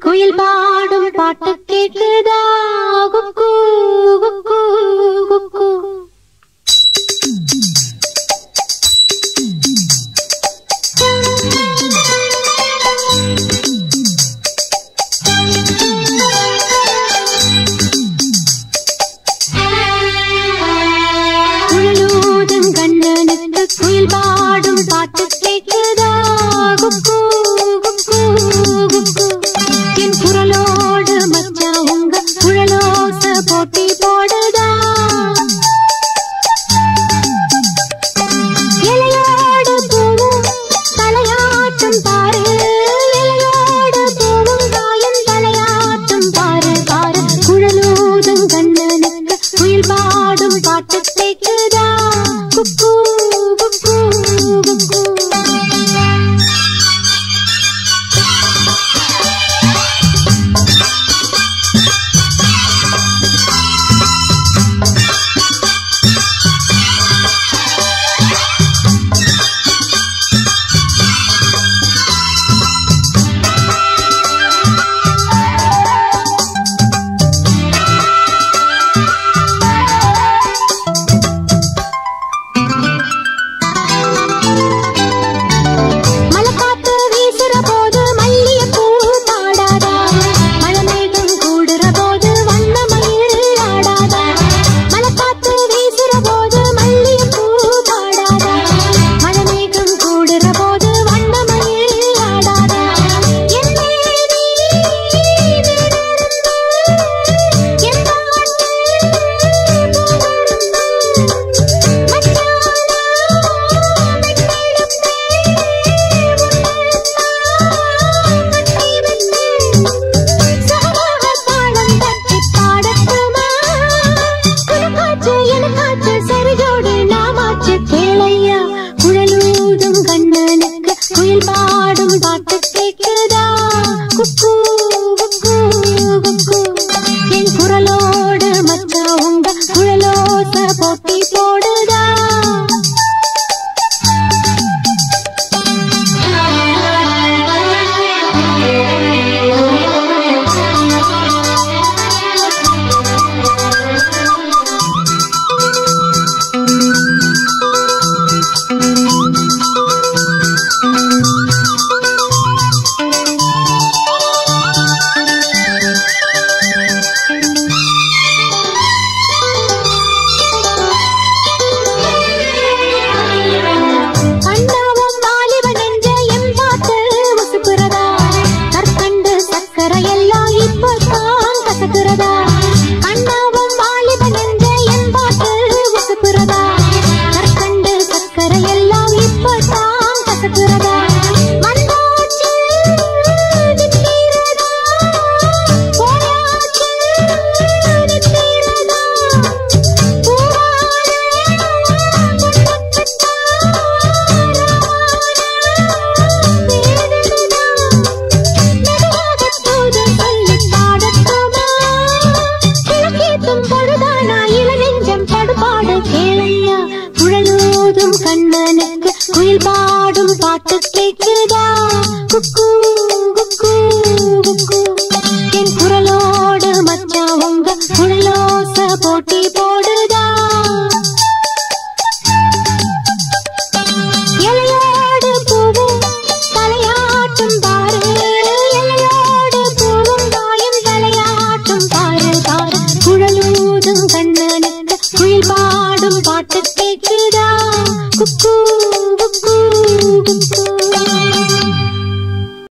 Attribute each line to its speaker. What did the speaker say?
Speaker 1: குயில் பாடும் பாட்டு கேக்குதா குக்கு குக்கு குக்கு. குழலூதும் கண்ணனுக்கு குயில் பாடும் பாட்டு கேக்குதா குக்கு குக்கு குக்கு. என் குரலோடு மச்சான் உங்க குழலோச போட்டி போடுதா. இலையோடு பூவும் தலையாட்டும் பாரு, இலையோடு பூவும் காயும் தலையாட்டும் பாரு பாரு. குழலூதும் கண்ணனுக்கு குயில் பாடும் பாட்டு கேக்குதா குக்கு குக்கு குக்கு. கண்ணனுக்கு குயில் பாடும் பாட்டு கேக்குதா குக்கு குக்கு குக்கு. என் குரலோடு மச்சான் உங்க குழலோச போட்டி போடுதா. இலையோடு பூவும் தலையாட்டும் பாரு, இலையோடு பூவும் காயும் தலையாட்டும் பாரு பாரு. குழலூதும் கண்ணனுக்கு குயில் பாடும் பாட்டு கேக்குதா குக்கு குக்கு குக்கு.